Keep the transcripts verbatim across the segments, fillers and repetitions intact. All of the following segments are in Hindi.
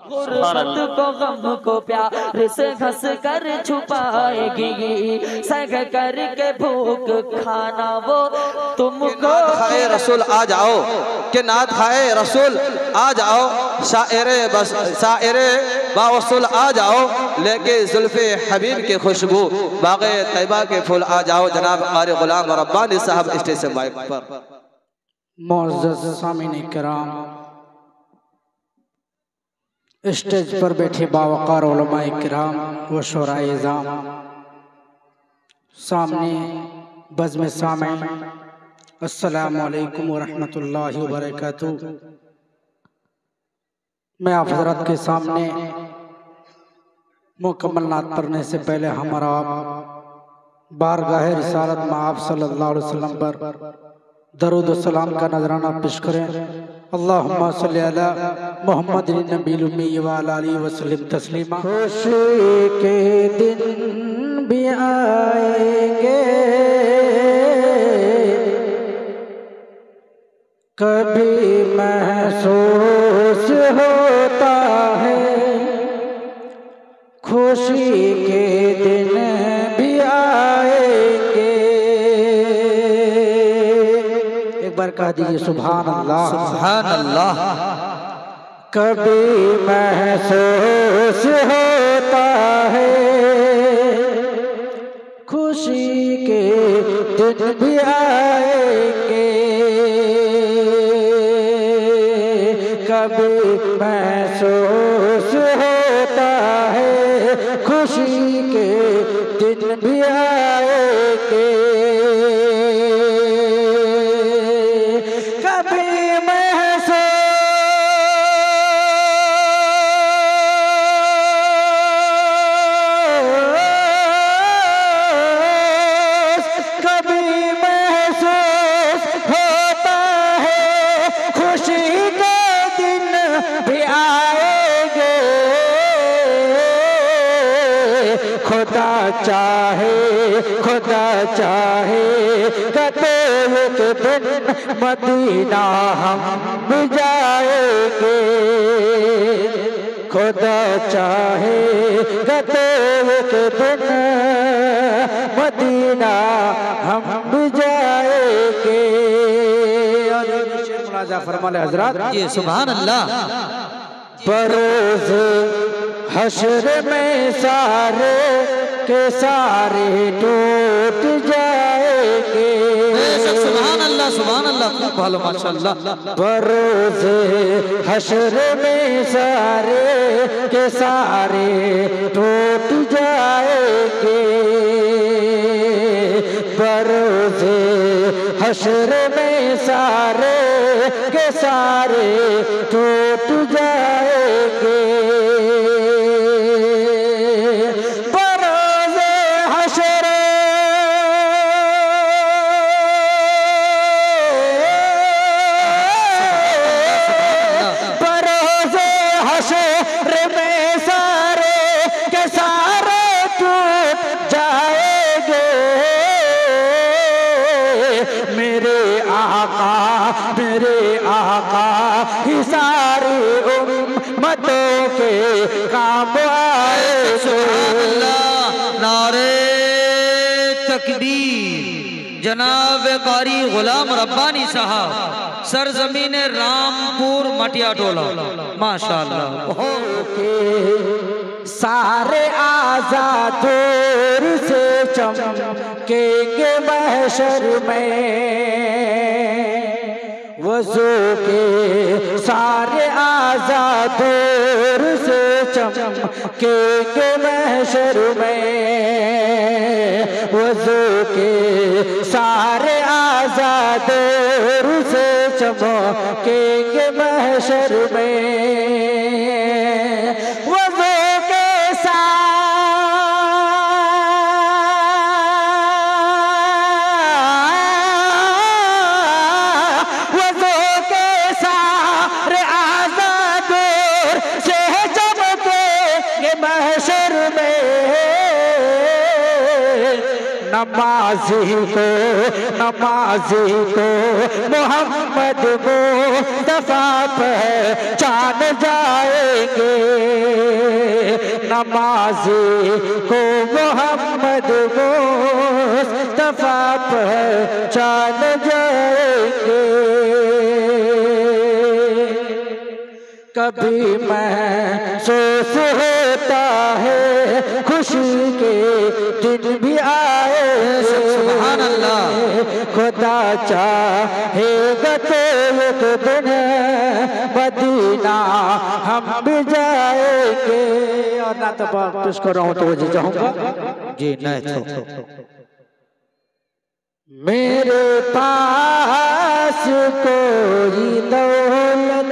गुर्बत को गम को प्यार से घस कर छुपाएगी, सह करके भूख खाना वो तुमको। खाए रसूल आ जाओ, कि नात खाए रसूल आ जाओ, शायरे बस शायरे बावसूल आ जाओ, लेके जुल्फे हबीब के खुशबू बाग़े तैयबा के फूल आ जाओ। जनाब क़ारी ग़ुलाम रब्बानी साहब स्टेज से माइक पर। मुअज़्ज़ज़ सामीन किराम, स्टेज पर बैठे बावक़ार उलमाए किराम व शुराए इज़ाम, सामने बज़्म सामीन, अस्सलामु अलैकुम व रहमतुल्लाहि व बरकातुहू। मैं आप हज़रात के सामने मुकम्मल नात पढ़ने से पहले हमारा बारगाह रिसालत में आप सल्लल्लाहु अलैहि वसल्लम पर दरूद व सलाम का नजराना पेश करें। अल्लाहुम्मा सल्ली अला मुहम्मदिन नबील उम्मी व अला आलिहि व सल्लिम तस्लीमा। खुशी के दिन भी आएंगे, कभी महसूस होता है, खुशी के दिन भी आएंगे। एक बार कह दीजिए सुभान अल्लाह, सुभान अल्लाह। कभी महसूस होता है, खुशी के दिन भी आएंगे, कभी महसूस होता है, खुशी के दिन भी आएंगे, कभी महसूस कभी महसूस होता है, खुशी के दिन भी आएंगे, खुदा चाहे खुदा चाहे कते एक दिन मदीना हम भी जाएंगे, खुदा चाहे कते एक दिन मदीना हम भी जाएंगे। और मुलाजा फरमाले हजरत, ये सुभान अल्लाह। बरोज़ हश्र में सारे के सारे टूट जाएंगे। सुभान अल्लाह, सुभान अल्लाह, खूब भालो माशाअल्लाह। बरोज़ हश्र में सारे के सारे टूट जाएंगे, बरोज़ हश्र में सारे के सारे टूट जाएंगे, बरोज़े हश्र बरोज़े हश्र में सारे के सारे टूट जाएंगे, मेरे आका मेरे आका ही सारी उम्मतों के काम आए। नारे तकबीर। जनाब क़ारी ग़ुलाम रब्बानी साहब, सरजमीन रामपुर मटिया टोला, माशाअल्लाह। सारे आज़ाद दूर से चमकेंगे महशर में, वज़ू के सारे आज़ाद दूर से चमकेंगे महशर में, वज़ू के सारे आज़ाद दूर से चमकेंगे महशर में, वज़ू के नमाजी को नमाजी को मोहम्मद मुस्तफा पहचान जाएंगे। नमाजी को मोहम्मद मुस्तफा पहचान जाएंगे। कभी महसूस होता है खुशी के दिन भी आए, सुभान अल्लाह। खुदा चाहेगा तो एक दिन मदीना हम भी जाएंगे। और ना तो पेश कर रहा हूँ तो जी चाहूंगा जी नहीं तो मेरे पास कोई दौलत,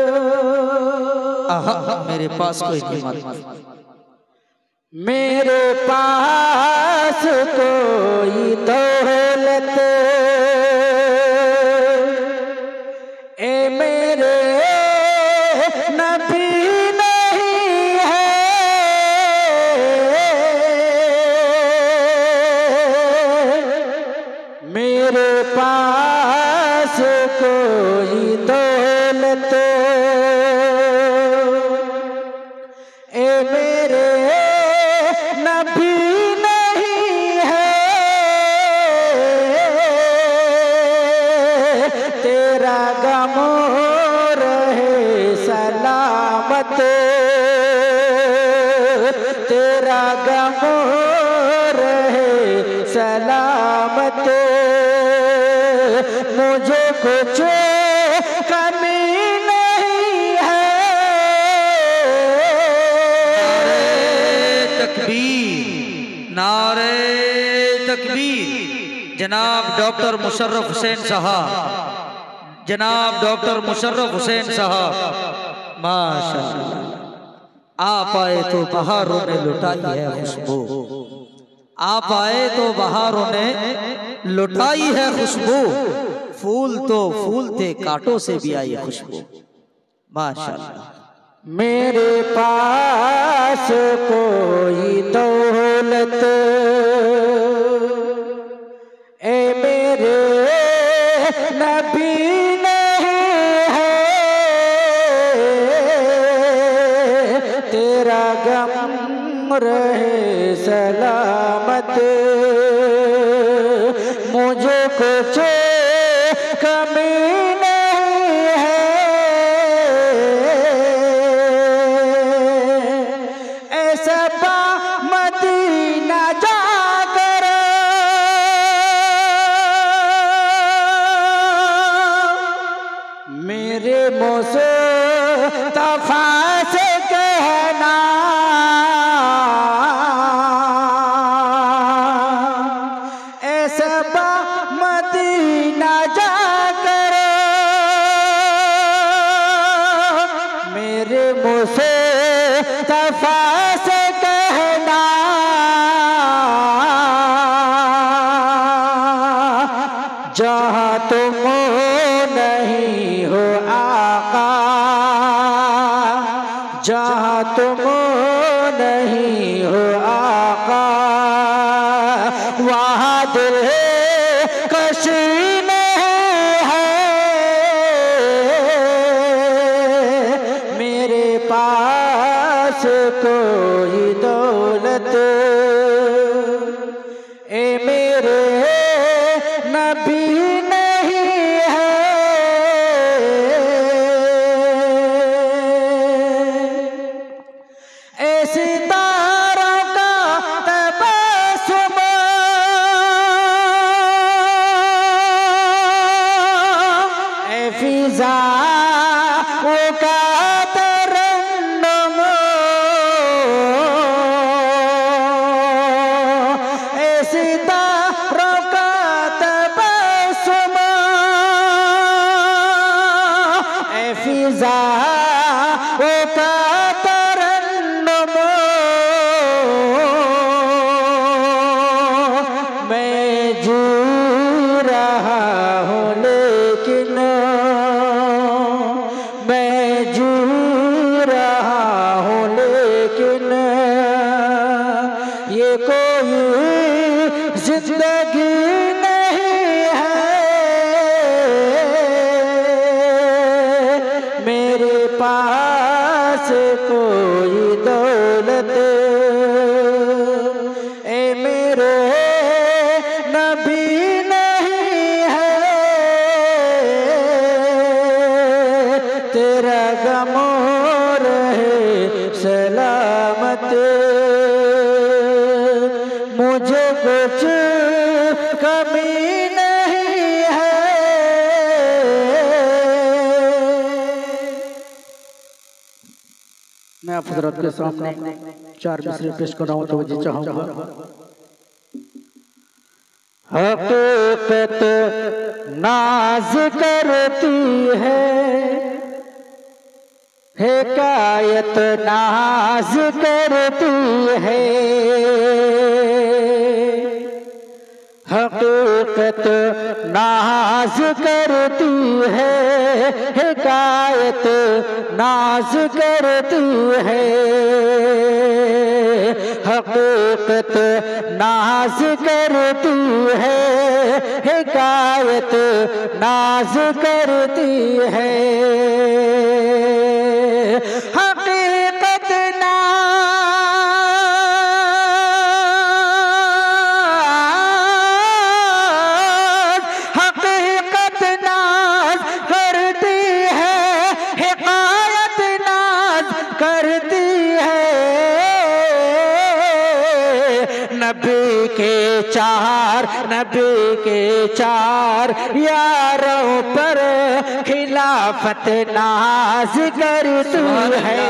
मेरे पास कोई कीमत, मेरे पास कोई दौलत, ए मेरे नबी नहीं है, मेरे पास कोई दौलत, ए मेरे नबी नहीं है, तेरा गम रहे सलामत, तेरा गम रहे सलामत, मुझे कुछ कमी नहीं है। नारे तकबीर। जनाब डॉक्टर मुशर्रफ हुसैन साहब, जनाब डॉक्टर मुशर्रफ हुसैन साहब, माशाअल्लाह। आप आए तो बहारों ने लुटाई है खुशबू, आप आए तो बहारों ने लुटाई है खुशबू, फूल तो फूल थे कांटों से भी आई खुशबू, माशाअल्लाह। मेरे पास कोई दौलत, ए मेरे नबी नहीं है, तेरा गम रहे सलामत, मुझे कुछ कमी नहीं है। ऐसा बा मदीना जाकर मेरे मुस्तफा से कहना, ऐसा बा मदीना जाकर मेरे मुस्तफा से कहना, जहाँ तुम नहीं हो आका, जहाँ तुम नहीं हो आका, वहाँ दिल कशी नहीं है। मेरे पास कोई दौलत, ए मेरे नबी नहीं है, ऐसी तारों का तबस्सुम, ए फिजा का तरन्नुम, ऐसी तारों का तबस्सुम, ए फिजा का तरन्नुम, मैं जी रहा हूँ लेकिन, मैं जी रहा हूँ लेकिन, ये कोई जिंदगी नहीं है। मेरे पास कोई दौलत दौलत ए मेरे नबी नहीं है, तेरा गमो रहे सलामत, मुझे कुछ कमी नहीं है। मैं आप हज़रात के सामने चार मिसरे पेश कर रहा हूँ, तो वजह चाहूँगा। हकीकत नाज करती है, हिकायत नाज करती है, हकीकत नाज करती है, हिकायत नाज करती है, हकीकत नाज करती है, हिकायत नाज करती है, हकीकत नाज, हकीकत नाज करती है, हिकायत नाज करती है, नबी के चार नबी के चार यारों पर खिलाफत नाज करती है,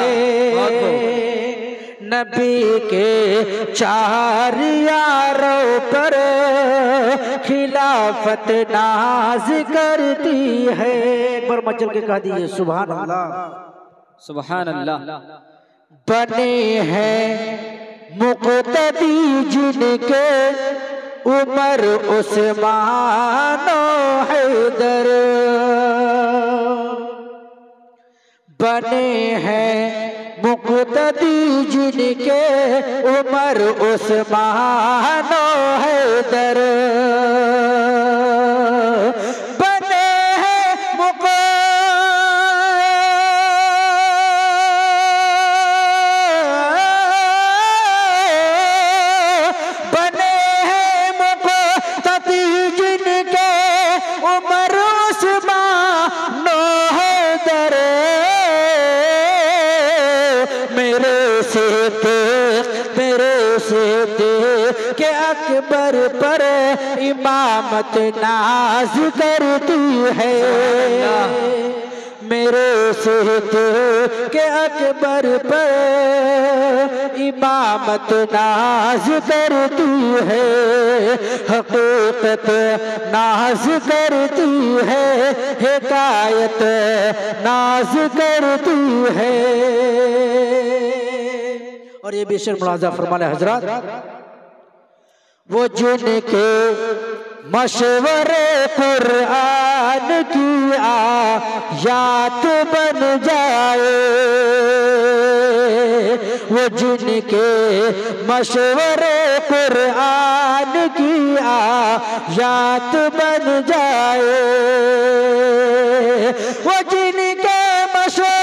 नबी के चार यारों पर खिलाफत नाज करती है। एक बार मचल के कह दीजिए सुभान अल्लाह, सुभान अल्लाह। बने हैं मुक़्तदी जिनके उमर उस्मान हैदर, बने हैं मुक़्तदी जिनके उमर उस्मान हैदर, बने हैं मुक़ के अकबर पर इमामत नाज करती है, मेरे सिद्दीक़ के अकबर पर इमामत नाज करती है, हकीकत नाज करती है, हिकायत नाज करती है। और ये भी शेर मुलाज़ा फरमाने हजरत, वो जिनके मशवरे कुरान की आयात बन जाए, वो जिनके मशवरे कुरान की आयात बन जाए, वो जिनके मशवरे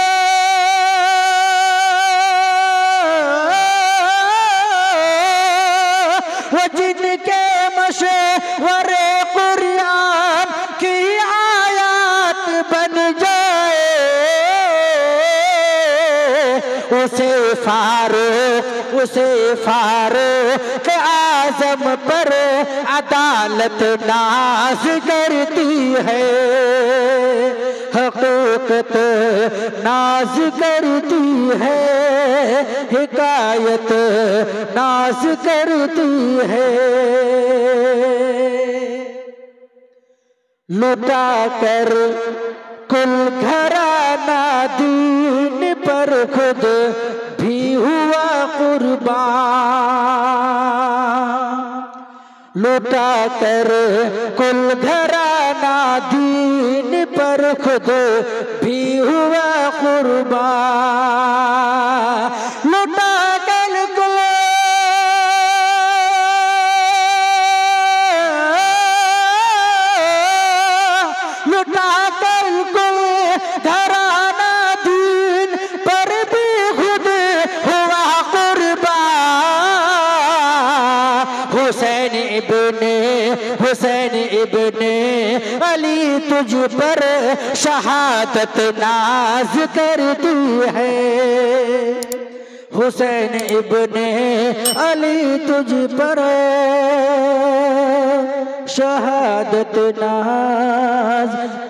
वो जिनके मशवरे कुरान की आयत बन जाए, उसे फारूक उसे फारूक आज़म पर अदालत नाज करती है, हकीकत नाज करती है, हिकायत नाज करती है। लुटा कर कुल घराना दीन पर खुद भी हुआ कुर्बान, लुटा कर कुल घराना दीन पर खुद भी हुआ कुर्बान, लुटा कर कुल लुटा कर कुल घराना दीन पर भी खुद हुआ कुर्बान, इब्ने हुसैन इब्ने अली तुझ पर शहादत नाज करती है। हुसैन इब्ने अली तुझ पर शहादत नाज